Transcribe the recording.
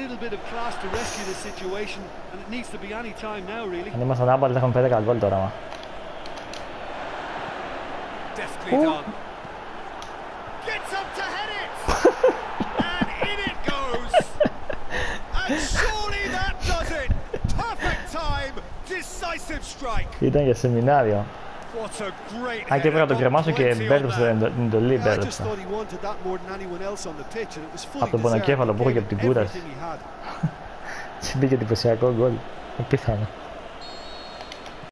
little bit of class to rescue the situation, and it needs to be any time now, really. Hindi masarap pala kung pwede kagol to naman. Deftly done. Gets up to head it, and in it goes. And surely that does it. Perfect time, decisive strike. Kita nel seminario. What a great. Anche però cremato che è bello se non libero. I just thought he wanted that more than anyone else on the pitch, and it was fully Atau buona deserved. kefalo buku Gave ke figuras. everything he had. Sedikit di possiamo gol. Empezano.